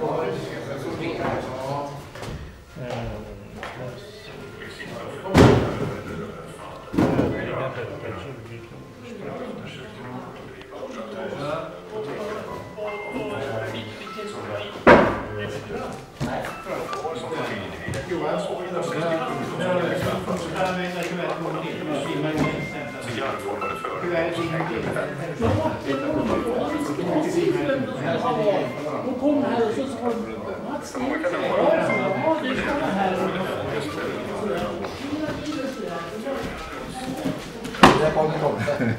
Hon kom här och så sa hon Mats, det är här. Det kom det tomte.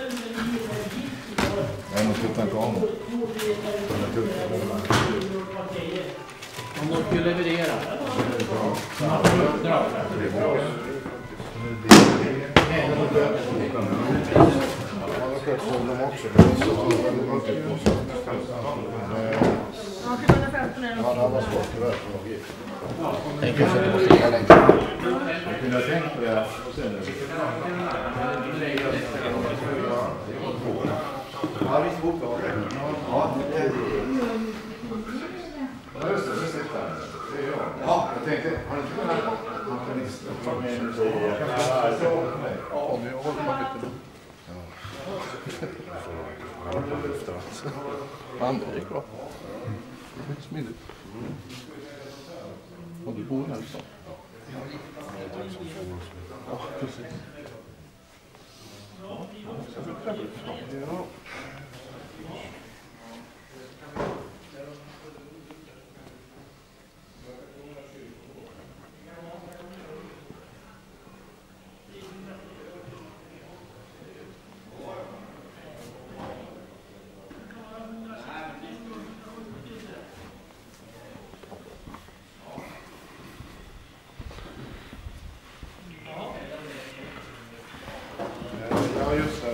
Jag måste ta en kamera. Man måste ju leverera. Man har uppdrag. Det är bra. Jag ska dem också. Ja, till 115 är det. Ja, det var svårt tyvärr. Jag kanske inte måste ligga längre. Jag kunde ha tänkt på det. Och sen... Ja, visst bok då. Ja, det är... Ja, just det. Det sitter där. Det är jag. Ja, jag tänkte... Har du inte kunnat... Han kan lista. Ja, nu håller man lite... Han det gick bra. Det är smidigt. Och du bor här så. Ja, precis. Ja. Ja, just det.